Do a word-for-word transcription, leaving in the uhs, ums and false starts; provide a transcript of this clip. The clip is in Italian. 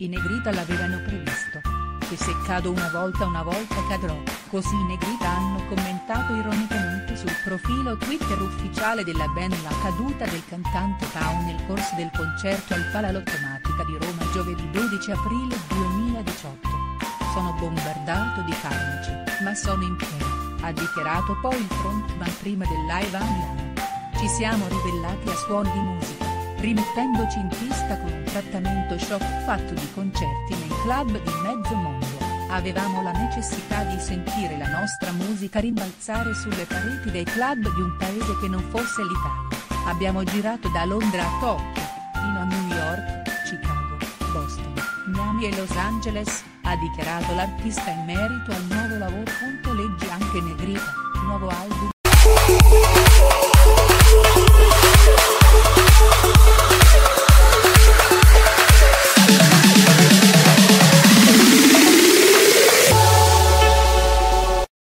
I Negrita l'avevano previsto. Che se cado una volta una volta cadrò, così i Negrita hanno commentato ironicamente sul profilo Twitter ufficiale della band la caduta del cantante Pau nel corso del concerto al Palalottomatica di Roma giovedì dodici aprile duemiladiciotto. Sono bombardato di farmaci, ma sono in piedi, ha dichiarato poi il frontman prima del live a Milano. Ci siamo ribellati a suoni di musica, rimettendoci in pista con un trattamento shock fatto di concerti nei club di mezzo mondo. Avevamo la necessità di sentire la nostra musica rimbalzare sulle pareti dei club di un paese che non fosse l'Italia. Abbiamo girato da Londra a Tokyo, fino a New York, Chicago, Boston, Miami e Los Angeles, ha dichiarato l'artista in merito al nuovo lavoro. Leggi anche Negrita, nuovo album